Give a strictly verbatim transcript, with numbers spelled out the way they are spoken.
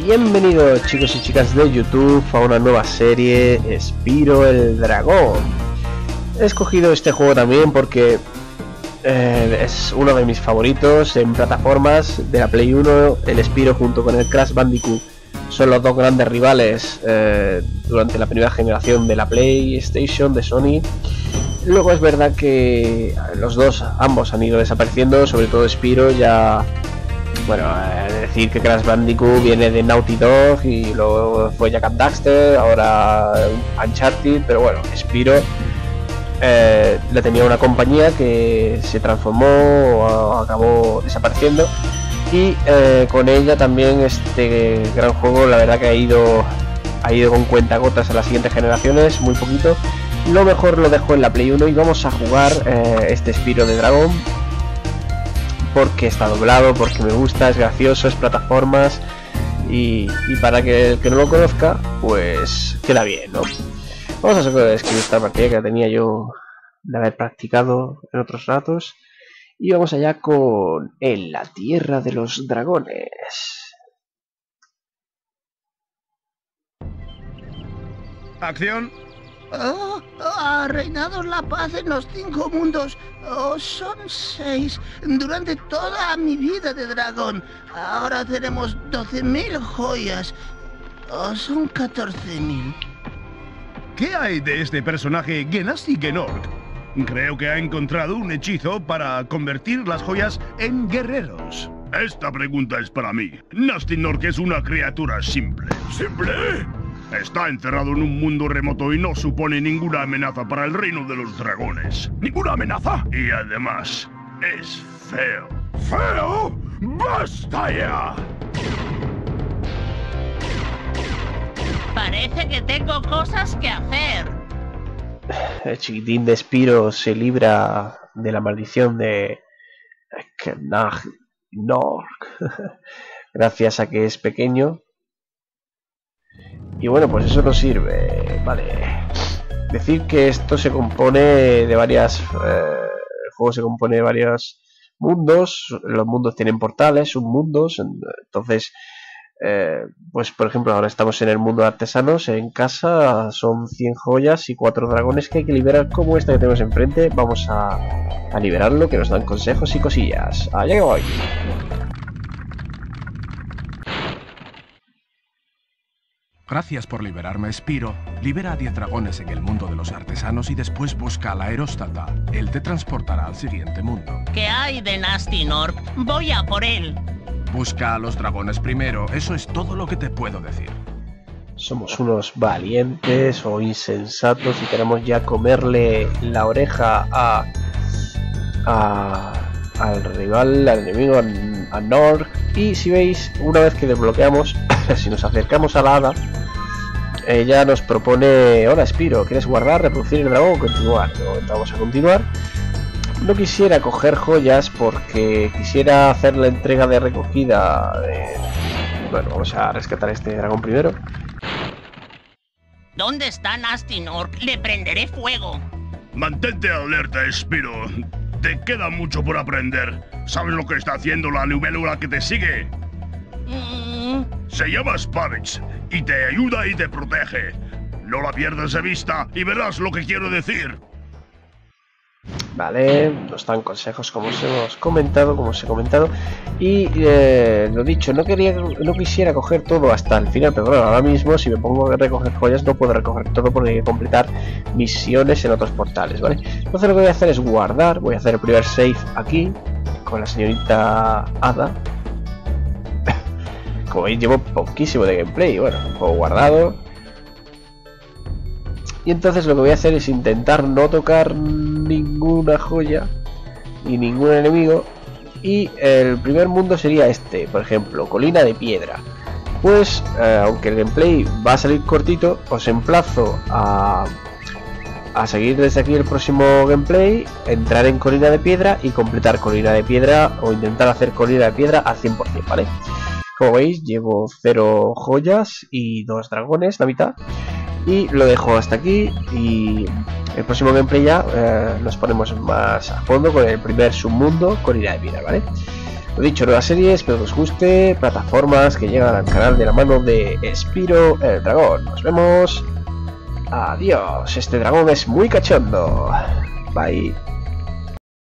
Bienvenidos chicos y chicas de YouTube a una nueva serie, Spyro el Dragón. He escogido este juego también porque eh, es uno de mis favoritos en plataformas de la Play uno. El Spyro junto con el Crash Bandicoot son los dos grandes rivales eh, durante la primera generación de la PlayStation de Sony. Luego es verdad que los dos, ambos han ido desapareciendo, sobre todo Spyro ya... Bueno, es decir que Crash Bandicoot viene de Naughty Dog y luego fue Jak and Daxter, ahora Uncharted, pero bueno, Spyro eh, le tenía una compañía que se transformó o acabó desapareciendo y eh, con ella también este gran juego la verdad que ha ido ha ido con cuentagotas a las siguientes generaciones, muy poquito. Lo mejor lo dejo en la Play uno y vamos a jugar eh, este Spyro de Dragón porque está doblado, porque me gusta, es gracioso, es plataformas y, y para que el que no lo conozca pues queda bien, ¿no? Vamos a escribir esta partida que la tenía yo de haber practicado en otros ratos y vamos allá con En la Tierra de los Dragones. ¡Acción! Oh, ha reinado la paz en los cinco mundos. Oh, son seis. Durante toda mi vida de dragón. Ahora tenemos doce mil joyas. Oh, son catorce mil. ¿Qué hay de este personaje Genasi Genorg? Creo que ha encontrado un hechizo para convertir las joyas en guerreros. Esta pregunta es para mí. Gnasty Gnorc es una criatura simple. ¿Simple? Está encerrado en un mundo remoto y no supone ninguna amenaza para el reino de los dragones. ¿Ninguna amenaza? Y además, es feo. ¿Feo? ¡Basta ya! Parece que tengo cosas que hacer. El chiquitín de Spyro se libra de la maldición de Gnasty Gnorc gracias a que es pequeño. Y bueno, pues eso nos sirve, vale. Decir que esto se compone de varias... Eh, el juego se compone de varios mundos. Los mundos tienen portales, submundos. Entonces, eh, pues por ejemplo, ahora estamos en el mundo de artesanos. En casa son cien joyas y cuatro dragones que hay que liberar, como esta que tenemos enfrente. Vamos a, a liberarlo, que nos dan consejos y cosillas. Allá que voy. Gracias por liberarme, Spyro. Libera a diez dragones en el mundo de los artesanos y después busca al aeróstata. Él te transportará al siguiente mundo. ¿Qué hay de Gnasty Gnorc? Voy a por él. Busca a los dragones primero. Eso es todo lo que te puedo decir. Somos unos valientes o insensatos y queremos ya comerle la oreja a, a al rival, al enemigo, a, a Gnorc. Y si veis, una vez que desbloqueamos, si nos acercamos a la hada, ella nos propone: hola Spyro, ¿quieres guardar, reproducir el dragón o continuar? No, vamos a continuar. No quisiera coger joyas porque quisiera hacer la entrega de recogida de... Bueno, vamos a rescatar este dragón primero. ¿Dónde está Gnasty Gnorc? Le prenderé fuego. Mantente alerta, Spyro. Te queda mucho por aprender. ¿Sabes lo que está haciendo la libélula que te sigue? Mm. Se llama Spavage y te ayuda y te protege. No la pierdas de vista y verás lo que quiero decir. Vale, nos dan consejos como os hemos comentado, como os he comentado. Y eh, lo dicho, no quería, no quisiera coger todo hasta el final, pero bueno, ahora mismo si me pongo a recoger joyas no puedo recoger todo porque hay que completar misiones en otros portales, ¿vale? Entonces lo que voy a hacer es guardar, voy a hacer el primer save aquí con la señorita Hada. Como veis llevo poquísimo de gameplay, bueno, juego guardado. Y entonces lo que voy a hacer es intentar no tocar ninguna joya y ningún enemigo. Y el primer mundo sería este, por ejemplo, Colina de Piedra. Pues, eh, aunque el gameplay va a salir cortito, os emplazo a, a seguir desde aquí el próximo gameplay, entrar en Colina de Piedra y completar Colina de Piedra o intentar hacer Colina de Piedra al cien por cien, ¿vale? Como veis, llevo cero joyas y dos dragones, la mitad. Y lo dejo hasta aquí y el próximo gameplay ya eh, nos ponemos más a fondo con el primer submundo, Colina de Piedra, ¿vale? Lo dicho, nueva serie, espero que os guste. Plataformas que llegan al canal de la mano de Spyro el dragón. Nos vemos. Adiós. Este dragón es muy cachondo. Bye.